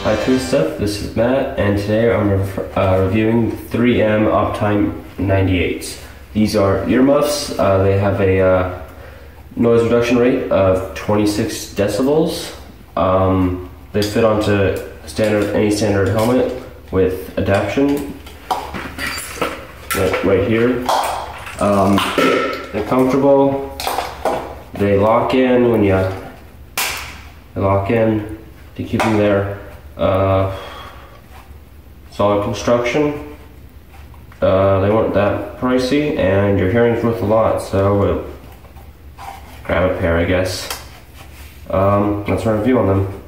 Hi Cool Stuff, this is Matt, and today I'm reviewing 3M Optime 98s. These are earmuffs. They have a noise reduction rate of 26 decibels. They fit onto any standard helmet with adaptation right here. They're comfortable. They lock in when you to keep them there. Solid construction. They weren't that pricey, and your hearing's worth a lot, so grab a pair, I guess. That's my review on them.